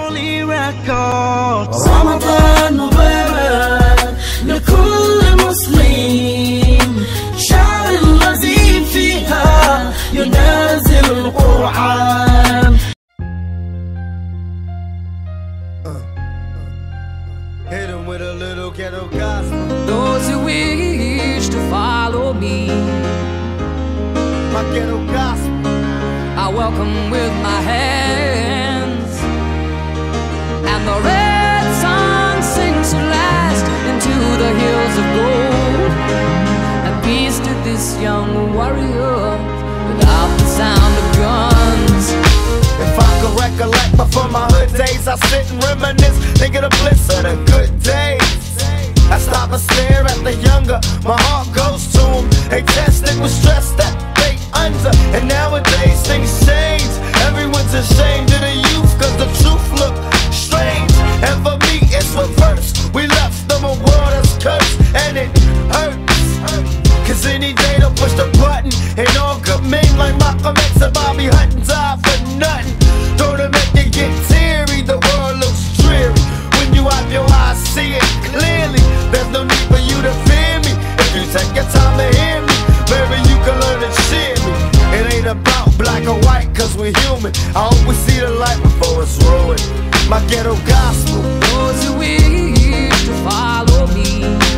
holy records. رمضان مبارك لكل مسلم، شهر الذي فيها ينزل القرآن. Hit him with a little ghetto gospel. Those who wish to follow me, My ghetto gospel. I welcome with my hands, and the red sun sings to last into the hills of gold. And peace to this young warrior without the sound of guns. If I could recollect before my hood days, I sit and reminisce, think of the bliss of the good days. I stop and stare at the younger, my heart goes to them. They tested with stress that they under, and nowadays things change. Everyone's ashamed of the youth, cause the truth look strange. And for me it's reverse, we left them a world that's cursed, and it hurts. Cause any day they'll push the button, and all good men like Malcolm X and Bobby Hutton die for nothing. Don't it make you get teary, the world looks dreary. When you have your eyes see it clearly, there's no need for you to fear me. If you take your time to hear me, maybe you can learn to cheer me. It ain't about black or white, cause we're human. I hope we see the light before it's ruined. My ghetto gospel. Those who wish to follow me,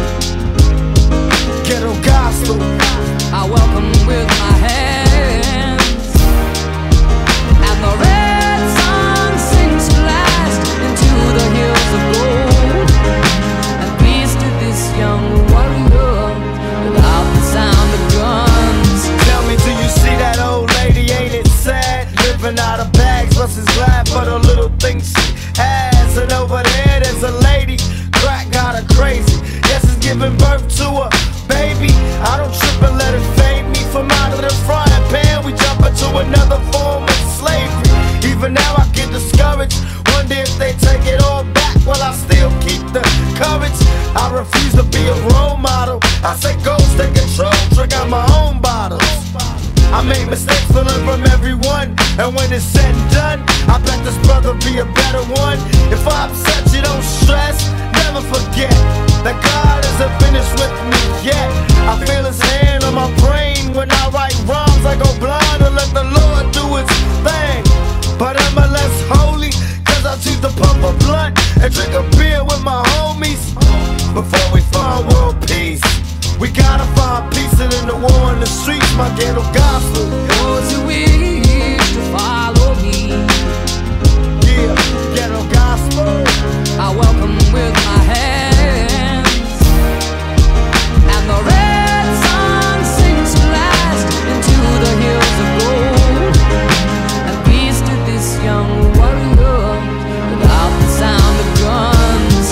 Ghetto gospel. I welcome with my hands, and the red sun sings to last into the hills of gold. And peace to this young warrior without the sound of guns. Tell me, do you see that old lady? Ain't it sad? Living out of bags, plus is glad for the little things she has. And over there, there's a lady, crack got her crazy. Yes, it's giving birth to a baby. I don't trip and let it fade me. From out of the frying pan, we jump into another form of slavery. Even now I get discouraged, wonder if they take it all back. Well, I still keep the courage. I refuse to be a role model. I say go, take control, drink out my own bottles. I make mistakes to learn from everyone, and when it's said and done, I bet this brother be a better one. If I upset you, don't stress, never forget that God isn't finished with me yet. I feel his hand on my brain when I write rhymes. I go blind and let the Lord do his thing. But I'm a less holy, cause I choose to pump a blunt and drink a beer with my homies. Before we find world peace, we gotta find peace in the war in the streets. My ghetto gospel. Those who wish to follow me, Yeah, ghetto gospel. I welcome with my hands, and the red sun sings to last into the hills of gold. And peace to this young warrior without the sound of guns.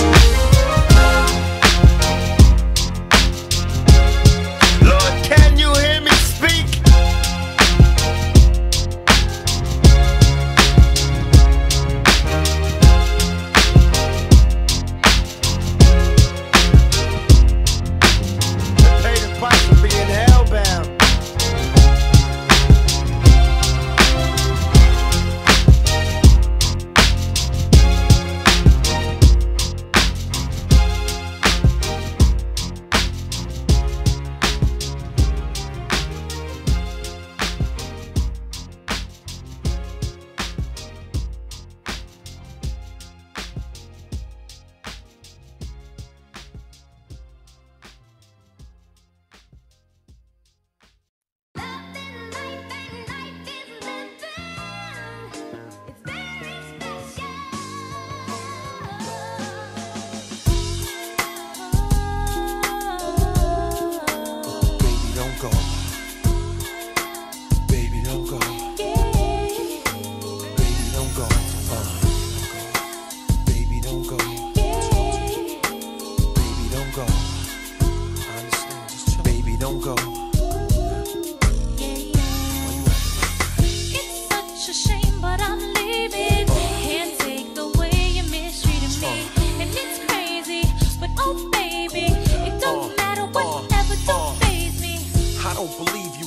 Lord, can you hear me speak? Pay the price for being hellbound.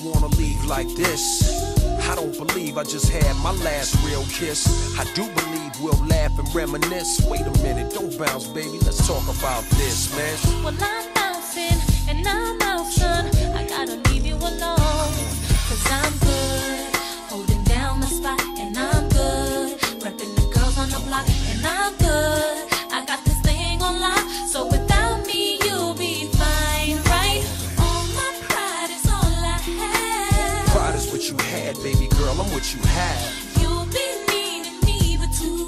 like this. I don't believe I just had my last real kiss. I do believe we'll laugh and reminisce. Wait a minute, don't bounce, baby, let's talk about this, man. Well, I'm bouncing and I'm out, son. I gotta leave you alone, cause I'm good, holding down the spot, and I'm good, repping the girls on the block, and I'm good. I got this thing on lock, so without me you'll be fine, right? All my pride is all I have. Pride is what you had, baby girl, I'm what you have. You'll be needing me, but too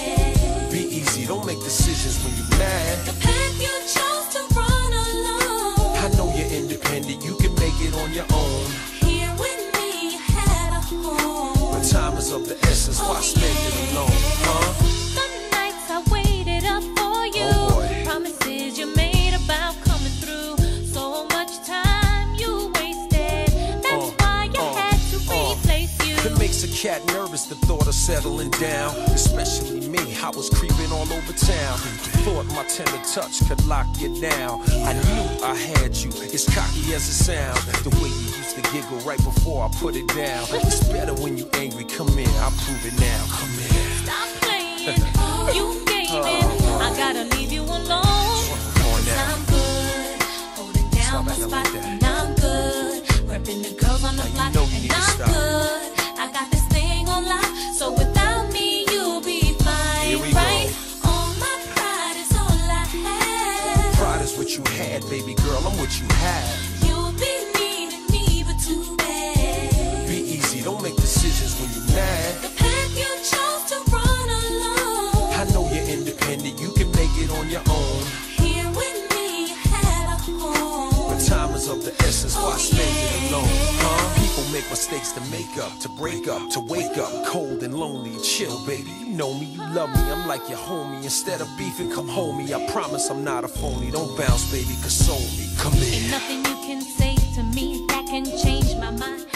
bad. Be easy, don't make decisions when you're mad. The path you chose to run alone, I know you're independent, you can make it on your own. here with me you had a home. But time is of the essence, why spend it alone, huh? The nights I waited up for you, Oh boy. promises you made about coming through. So much time you wasted, that's why I had to replace you. It makes a cat nervous, the thought of settling down. Especially me, I was creeping all over town. Thought my tender touch could lock you down. I knew I had you, as cocky as it sounds. The way you used to giggle right before I put it down. It's better when you angry, come in, I'll prove it now. Come in. Stop playing, you gaming, I gotta leave you alone. Come on Cause now. I'm good, holding down the Stop spot, acting like and I'm good, repping the girls on the Now block, you know you and need to I'm stop. good. I got this thing on lock, so without me you'll be fine, Here we right? go. All my pride is all I have. Pride is what you had, baby girl, I'm what you have. You'll be needing me, but too bad. Be easy, don't make decisions when you're mad. The path you chose to run alone, I know you're independent, you can make it on your own. here with me you had a home. But time is of the essence, why spend it alone, huh? People make mistakes to make up, to break up, to wake up cold and lonely. Chill, baby, you know me, you love me, I'm like your homie. Instead of beefing, come hold me, I promise I'm not a phony. Don't bounce, baby, console me, come Ain't in. nothing you can say to me that can change my mind.